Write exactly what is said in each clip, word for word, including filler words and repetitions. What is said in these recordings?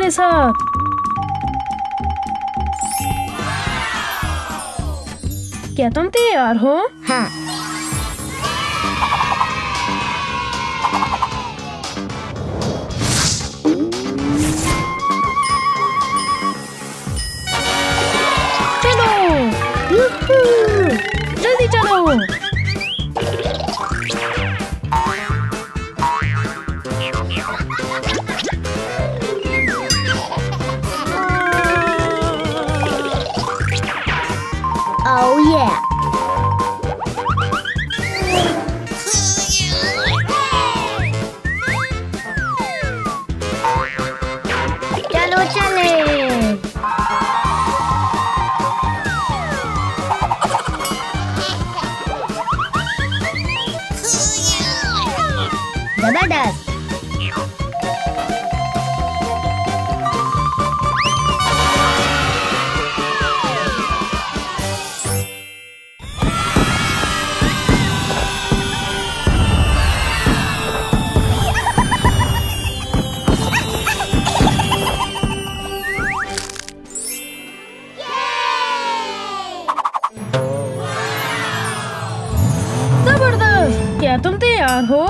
मेरे साथ। क्या तुम तैयार हो? हाँ। चलो, यूहू, जल्दी चलो। Oh yeah! चलो चले। जबरदस्त। क्या तुम तैयार हो?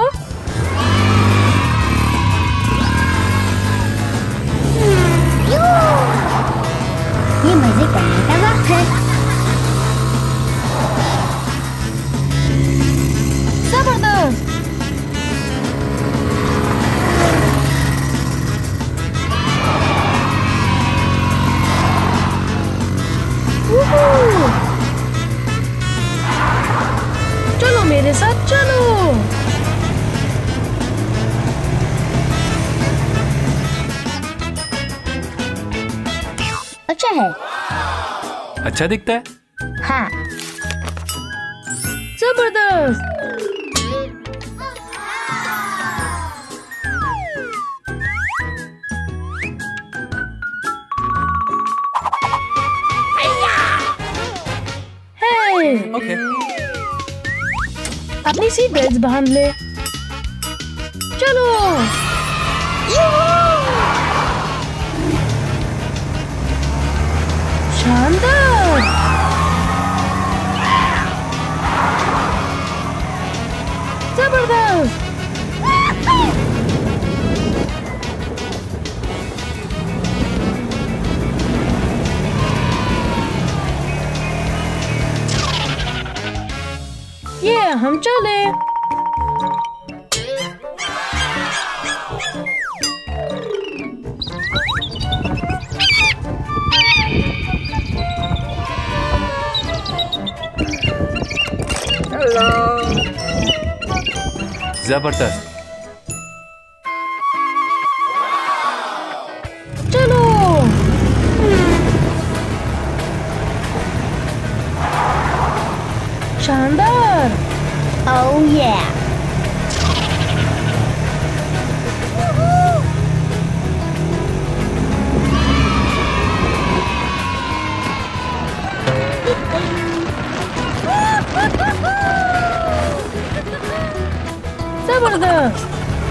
ये मजे करने का वक्त है। जबरदस्त। चलो मेरे साथ चलो। अच्छा है। अच्छा दिखता है। हाँ। जबरदस्त। ओके। अपनी सीट बेल्ट बांध ले। चलो। शानदार। जबरदस्त। ये हम चले। हेलो। जबरदस्त। चलो। शानदार। Oh yeah! जबरदस्त।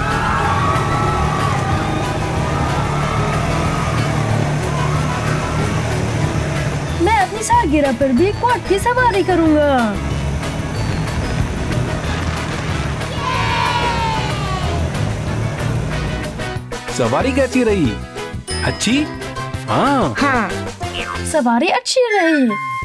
मैं अपनी सालगिरह पर भी क्वाड की सवारी करूंगा। सवारी कैसी रही? अच्छी? हाँ। हाँ। सवारी अच्छी रही।